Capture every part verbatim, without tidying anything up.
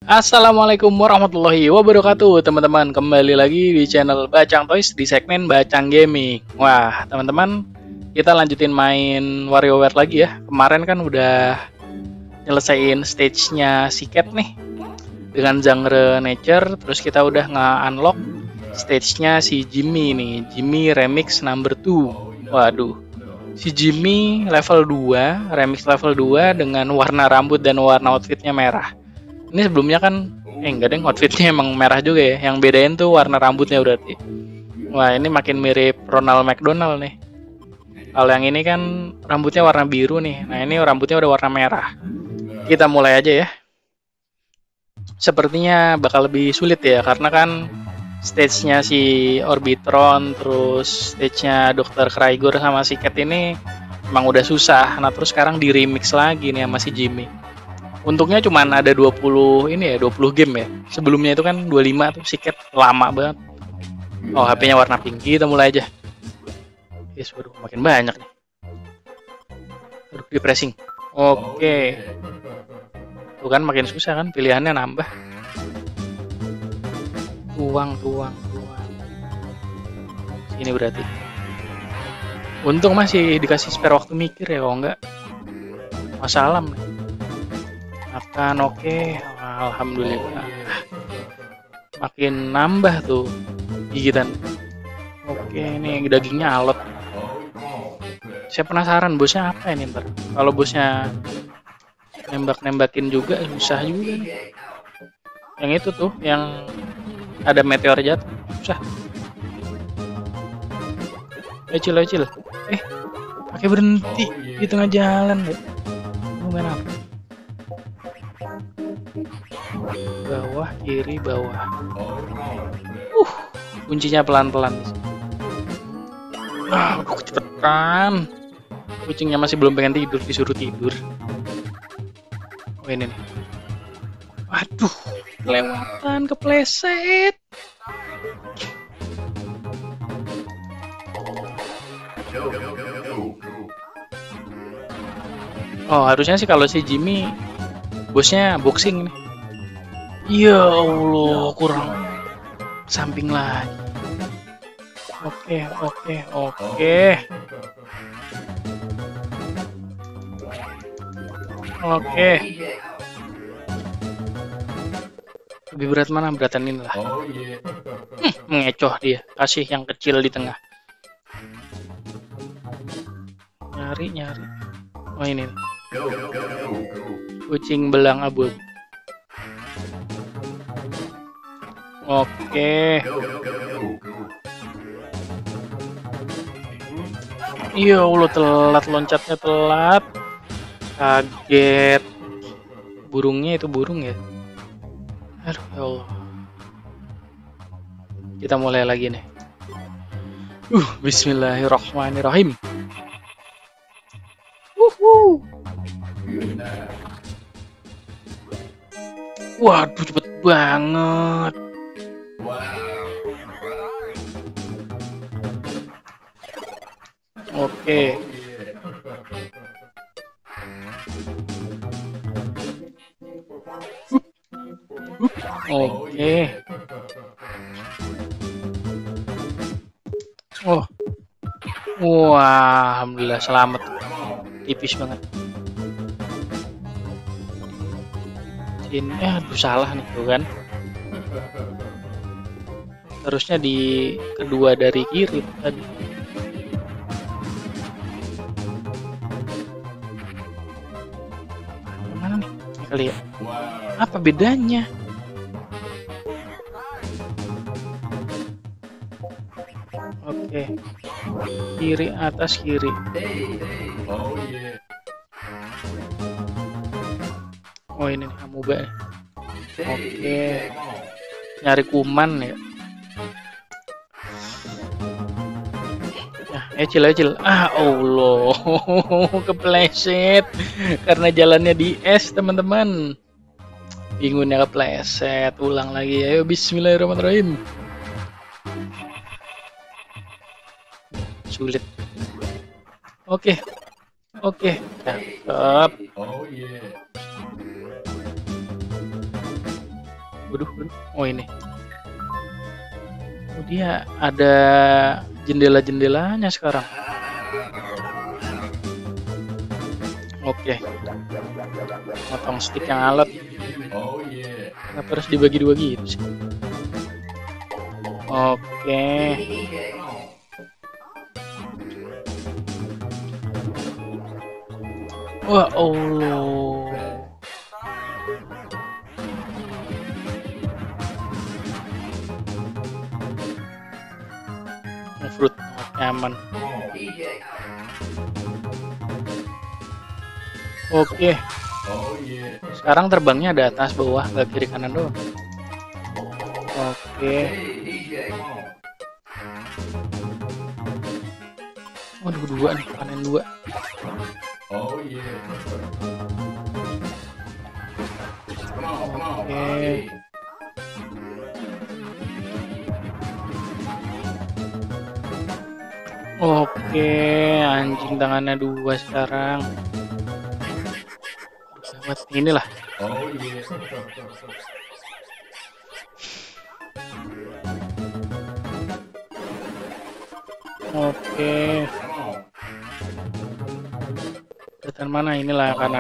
Assalamualaikum warahmatullahi wabarakatuh, teman-teman. Kembali lagi di channel Bacang Toys di segmen Bacang Gaming. Wah, teman-teman, kita lanjutin main WarioWare lagi ya. Kemarin kan udah nyelesain stage-nya si Cat nih dengan genre nature, terus kita udah nge-unlock stage-nya si Jimmy nih, Jimmy Remix number two. Waduh. Si Jimmy level dua, remix level dua dengan warna rambut dan warna outfitnya merah. Ini sebelumnya kan, eh enggak deh, outfitnya emang merah juga ya. Yang bedain tuh warna rambutnya berarti. Wah, ini makin mirip Ronald McDonald nih. Kalau yang ini kan rambutnya warna biru nih. Nah, ini rambutnya udah warna merah. Kita mulai aja ya. Sepertinya bakal lebih sulit ya, karena kan stage-nya si Orbitron, terus stage-nya dokter Krygor sama si Cat ini emang udah susah. Nah, terus sekarang di remix lagi nih sama si Jimmy. Untungnya cuma ada dua puluh ini ya, dua puluh game ya. Sebelumnya itu kan dua puluh lima tuh, siket lama banget. Oh, H P-nya warna pink. Kita mulai aja. Yes, waduh, makin banyak nih. Aduh, di pressing. Oke. Tuh kan makin susah kan, pilihannya nambah. Tuang, tuang, tuang. Ini berarti. Untung masih dikasih spare waktu mikir ya, kalau enggak masalah nih. Makan oke, okay. Alhamdulillah. Makin nambah tuh gigitan. Oke, ini dagingnya alot. Saya penasaran bosnya apa ini ntar. Kalau bosnya nembak-nembakin juga susah juga nih. Yang itu tuh, yang ada meteor jatuh, susah. Ecil, ecil. Eh, pakai berhenti di tengah jalan ya. Mau main apa? Bawah, kiri, bawah. Uh, kuncinya pelan-pelan. Ah, udah cepetan. Kucingnya masih belum pengen tidur, disuruh tidur. Oh, ini nih. Waduh, kelewatan, kepleset. Oh, harusnya sih kalau si Jimmy bosnya boxing nih. Ya Allah, kurang samping lagi. Oke, oke, oke. Oke. Lebih berat mana? Beratan ini lah. Hmm, mengecoh dia. Kasih yang kecil di tengah. Nyari, nyari. Oh, ini nih. Kucing belang abu. Oke. Iya, Allah, telat loncatnya, telat. Kaget. Burungnya itu burung ya. Aduh, ya Allah. Kita mulai lagi nih. Uh, bismillahirrahmanirrahim. Uhuh. Waduh, cepet banget. Oke. Oke. Oh. Wah, alhamdulillah selamat. Tipis banget. Ini eh, aduh, salah nih tuh kan. Harusnya di kedua dari kiri tadi. Mana nih? Kali ya. Apa bedanya? Oke. Kiri atas kiri. Oh, ini nih amuba nih. Oke. Nyari kuman ya. Nah, ecil ecil. Ah, Allah. Kepleset. Karena jalannya di es, teman-teman. Bingungnya kepleset. Ulang lagi. Ayo, bismillahirrahmanirrahim. Sulit. Oke. Oke. Cakep. Waduh, waduh. Oh ini. Oh, dia ada jendela-jendelanya sekarang. Oke. Potong stick yang alot. Kenapa harus dibagi dua gitu sih? Oke. Wah, Allah. Fruit aman. Oke. Sekarang terbangnya ada atas bawah, nggak kiri kanan doang. Oke. Waduh, dua nih, panen dua. Oke. Oke, anjing tangannya dua sekarang. Buat inilah. Oke. Kelihatan mana? Inilah kanan.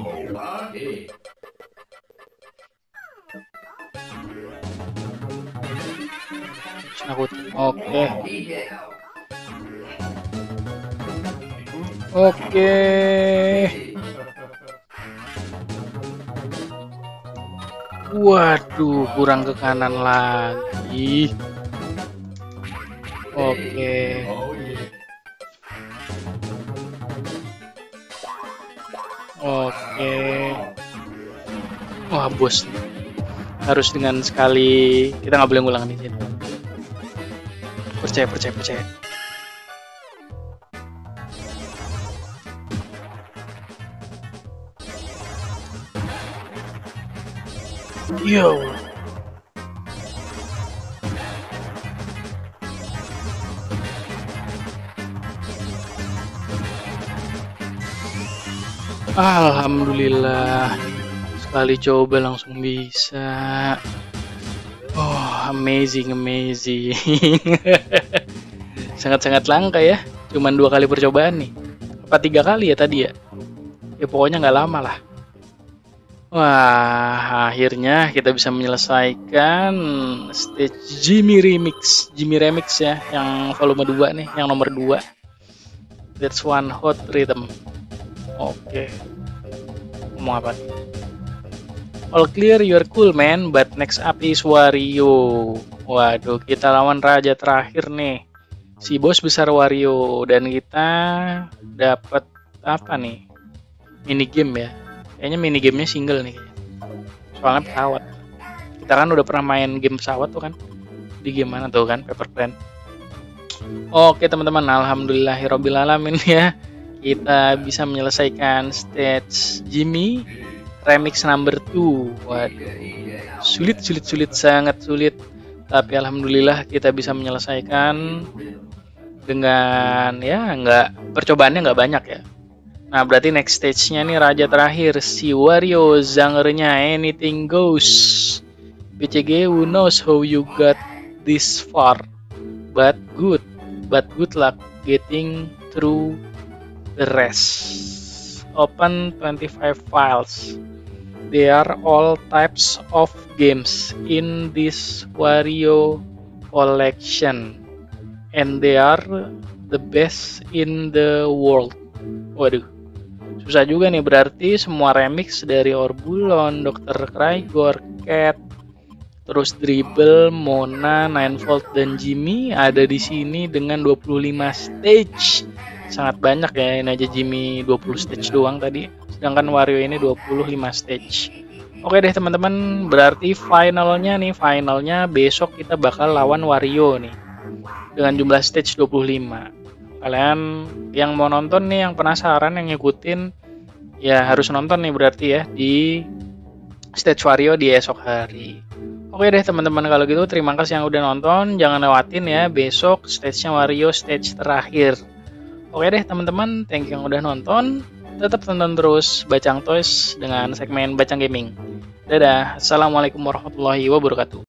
Oke. Oke. Waduh, kurang ke kanan lagi. Oke. Oke. Wah, bos. Harus dengan sekali. Kita nggak boleh ngulang di sini. Percaya, percaya, percaya. Yo. Alhamdulillah, sekali coba langsung bisa. Oh, amazing, amazing. Sangat-sangat langka ya. Cuman dua kali percobaan nih. Apa tiga kali ya tadi ya? Ya pokoknya nggak lama lah. Wah, akhirnya kita bisa menyelesaikan stage Jimmy Remix, Jimmy Remix ya, yang volume dua nih, yang nomor dua. That's one hot rhythm. Oke. Ngomong apa? All clear, you're cool man, but next up is Wario. Waduh, kita lawan raja terakhir nih. Si bos besar Wario, dan kita dapat apa nih? Mini game ya. Kayaknya mini gamenya single nih. Soalnya pesawat. Kita kan udah pernah main game pesawat tuh kan. Di game mana tuh kan? Paper Plane. Oke teman-teman, alhamdulillahirobbilalamin ya. Kita bisa menyelesaikan stage Jimmy Remix number two. Waduh. Sulit, sulit, sulit, sangat sulit. Tapi alhamdulillah kita bisa menyelesaikan dengan ya nggak percobaannya nggak banyak ya. Nah berarti next stage-nya nih raja terakhir si Wario, zangernya anything goes. B C G, who knows how you got this far, but good, but good luck getting through the rest. Open twenty-five files. They are all types of games in this Wario collection, and they are the best in the world. Waduh, susah juga nih, berarti semua remix dari Orbulon, dokter Crygor, Cat, terus Dribble, Mona, Ninefold, dan Jimmy ada di sini dengan dua puluh lima stage. Sangat banyak ya, ini aja Jimmy dua puluh stage doang tadi, sedangkan Wario ini dua puluh lima stage. Oke deh teman-teman, berarti finalnya nih, finalnya besok kita bakal lawan Wario nih dengan jumlah stage dua puluh lima. Kalian yang mau nonton nih, yang penasaran, yang ngikutin, ya harus nonton nih berarti ya di stage Wario di esok hari. Oke deh teman-teman, kalau gitu terima kasih yang udah nonton. Jangan lewatin ya besok stage-nya Wario, stage terakhir. Oke deh teman-teman, thank you yang udah nonton. Tetap tonton terus Bacang Toys dengan segmen Bacang Gaming. Dadah. Assalamualaikum warahmatullahi wabarakatuh.